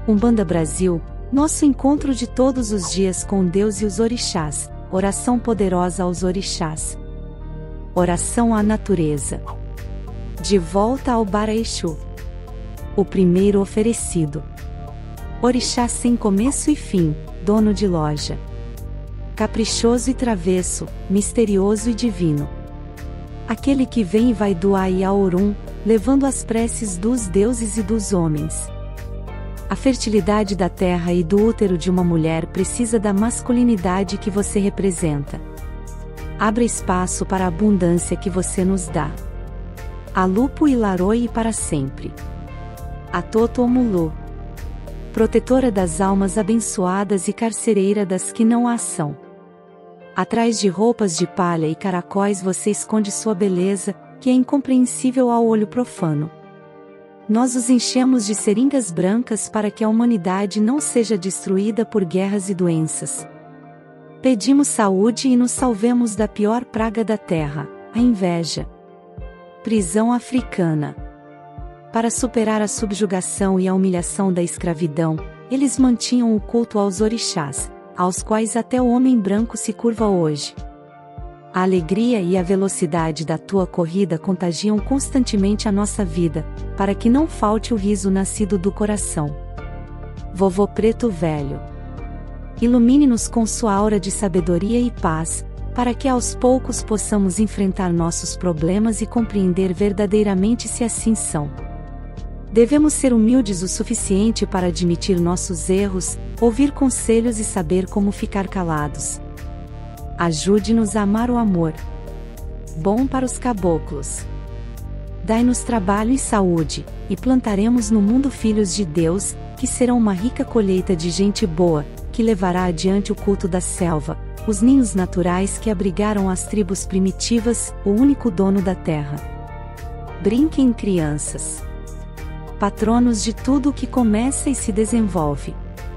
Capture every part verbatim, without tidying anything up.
Umbanda Brasil, nosso encontro de todos os dias com Deus e os orixás, oração poderosa aos orixás. Oração à natureza. De volta ao Bara Exu. O primeiro oferecido. Orixá sem começo e fim, dono de loja. Caprichoso e travesso, misterioso e divino. Aquele que vem e vai do Ai ao Orum, levando as preces dos deuses e dos homens. A fertilidade da terra e do útero de uma mulher precisa da masculinidade que você representa. Abra espaço para a abundância que você nos dá. A Lupo e Laroi para sempre. A Toto Omulu. Protetora das almas abençoadas e carcereira das que não a são. Atrás de roupas de palha e caracóis você esconde sua beleza, que é incompreensível ao olho profano. Nós os enchemos de seringas brancas para que a humanidade não seja destruída por guerras e doenças. Pedimos saúde e nos salvemos da pior praga da terra, a inveja. Prisão africana. Para superar a subjugação e a humilhação da escravidão, eles mantinham o culto aos orixás, aos quais até o homem branco se curva hoje. A alegria e a velocidade da tua corrida contagiam constantemente a nossa vida, para que não falte o riso nascido do coração. Vovô Preto Velho. Ilumine-nos com sua aura de sabedoria e paz, para que aos poucos possamos enfrentar nossos problemas e compreender verdadeiramente se assim são. Devemos ser humildes o suficiente para admitir nossos erros, ouvir conselhos e saber como ficar calados. Ajude-nos a amar o amor. Bom para os caboclos. Dai-nos trabalho e saúde, e plantaremos no mundo filhos de Deus, que serão uma rica colheita de gente boa, que levará adiante o culto da selva, os ninhos naturais que abrigaram as tribos primitivas, o único dono da terra. Brinquem, crianças. Patronos de tudo o que começa e se desenvolve.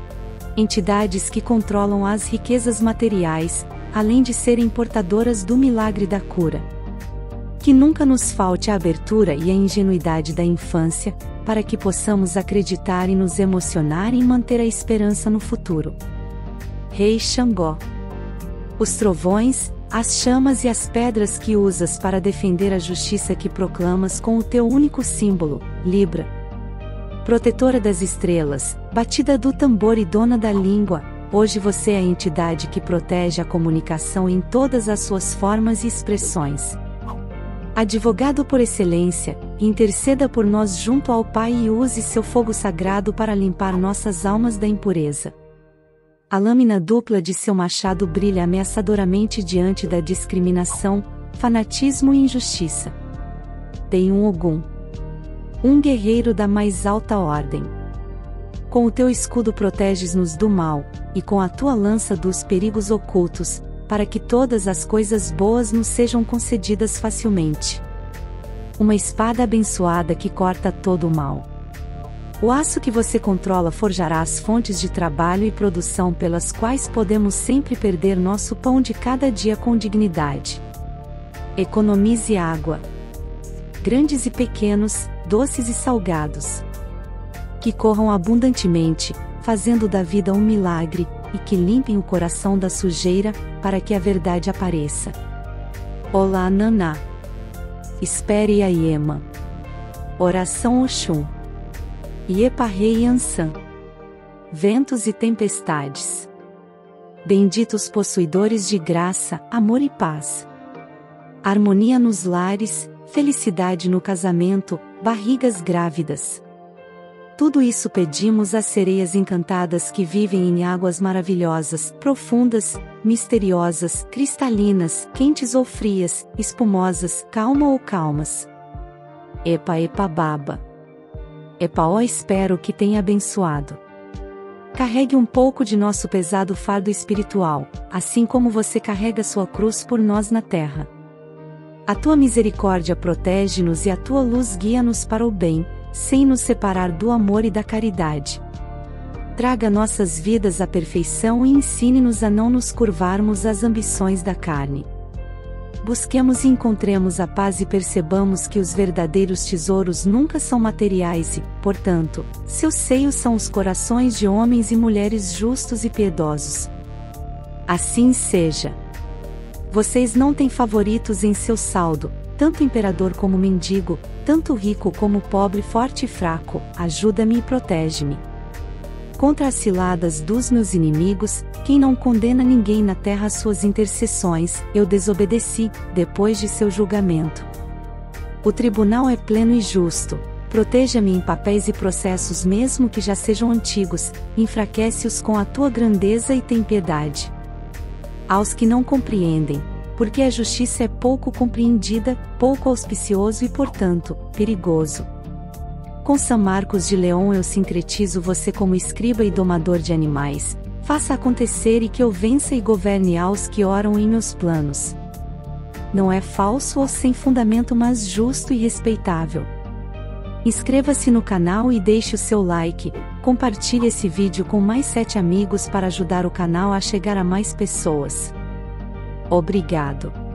Entidades que controlam as riquezas materiais, além de serem portadoras do milagre da cura. Que nunca nos falte a abertura e a ingenuidade da infância, para que possamos acreditar e nos emocionar e manter a esperança no futuro. Rei Xangó. Os trovões, as chamas e as pedras que usas para defender a justiça que proclamas com o teu único símbolo, Libra. Protetora das estrelas, batida do tambor e dona da língua, hoje você é a entidade que protege a comunicação em todas as suas formas e expressões. Advogado por excelência, interceda por nós junto ao Pai e use seu fogo sagrado para limpar nossas almas da impureza. A lâmina dupla de seu machado brilha ameaçadoramente diante da discriminação, fanatismo e injustiça. Tem um Ogum. Um guerreiro da mais alta ordem. Com o teu escudo proteges-nos do mal, e com a tua lança dos perigos ocultos, para que todas as coisas boas nos sejam concedidas facilmente. Uma espada abençoada que corta todo o mal. O aço que você controla forjará as fontes de trabalho e produção pelas quais podemos sempre perder nosso pão de cada dia com dignidade. Economize água. Grandes e pequenos, doces e salgados. Que corram abundantemente, fazendo da vida um milagre, e que limpem o coração da sujeira, para que a verdade apareça. Olá Naná. Espere a Iema. Oração Oxum. Iepa Rei Ansan. Ventos e tempestades. Benditos possuidores de graça, amor e paz. Harmonia nos lares, felicidade no casamento, barrigas grávidas. Tudo isso pedimos às sereias encantadas que vivem em águas maravilhosas, profundas, misteriosas, cristalinas, quentes ou frias, espumosas, calma ou calmas. Epa Epa Baba. Epa ó espero que tenha abençoado. Carregue um pouco de nosso pesado fardo espiritual, assim como você carrega sua cruz por nós na terra. A tua misericórdia protege-nos e a tua luz guia-nos para o bem, sem nos separar do amor e da caridade. Traga nossas vidas à perfeição e ensine-nos a não nos curvarmos às ambições da carne. Busquemos e encontremos a paz e percebamos que os verdadeiros tesouros nunca são materiais e, portanto, seus seios são os corações de homens e mulheres justos e piedosos. Assim seja. Vocês não têm favoritos em seu saldo, tanto imperador como mendigo, tanto rico como pobre, forte e fraco, ajuda-me e protege-me. Contra as ciladas dos meus inimigos, quem não condena ninguém na terra às suas intercessões, eu desobedeci, depois de seu julgamento. O tribunal é pleno e justo, proteja-me em papéis e processos mesmo que já sejam antigos, enfraquece-os com a tua grandeza e tem piedade. Aos que não compreendem, porque a justiça é pouco compreendida, pouco auspicioso e, portanto, perigoso. Com São Marcos de Leão eu sincretizo você como escriba e domador de animais, faça acontecer e que eu vença e governe aos que oram em meus planos. Não é falso ou sem fundamento, mas justo e respeitável. Inscreva-se no canal e deixe o seu like, compartilhe esse vídeo com mais sete amigos para ajudar o canal a chegar a mais pessoas. Obrigado.